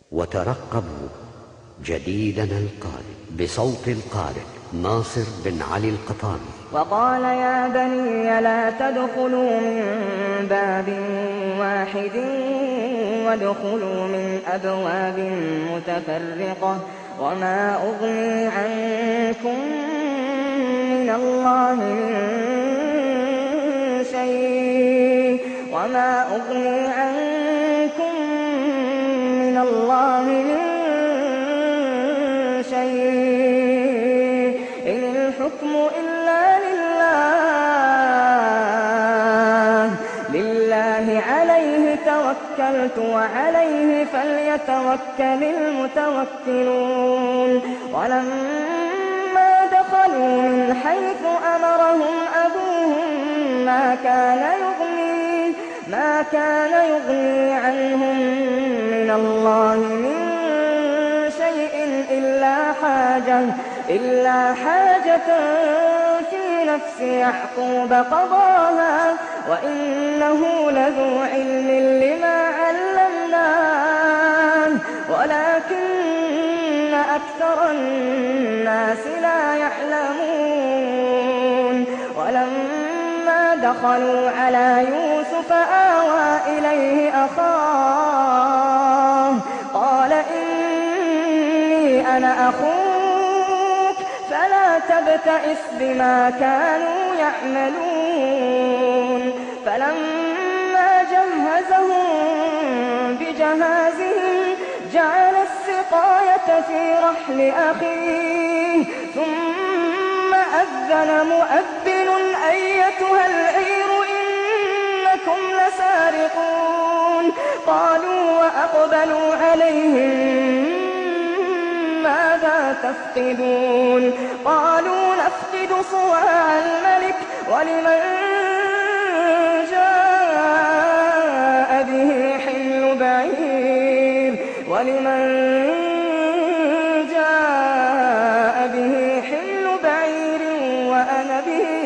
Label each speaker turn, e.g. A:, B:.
A: وترقبوا جديدنا القادم بصوت القارئ ناصر بن علي القطامي.
B: وقال يا بني لا تدخلوا من باب واحد وادخلوا من أبواب متفرقة وما أغني عنكم من الله من شيء إن الحكم إلا لله عليه توكلت وعليه فليتوكل المتوكلون. ولما دخلوا من حيث أمرهم أبوهم ما كان يغني عنهم من الله من شيء إلا حاجة في نفس يعقوب قضاها وإنه لذو علم لما علمناه ولكن أكثر الناس لا يعلمون. ولما دخلوا على يوسف آوى إليه أخاه قال إني أنا أخوك فلا تبتئس بما كانوا يعملون. فلما جهزهم بجهازهم جعل السقاية في رحل أخيه ثم أذن مؤذن أيتها العير إنكم لسارقون. قالوا وأقبلوا عليهم ماذا تفقدون؟ قالوا نفقد صواع الملك ولمن جاء به حمل بعير وأنا به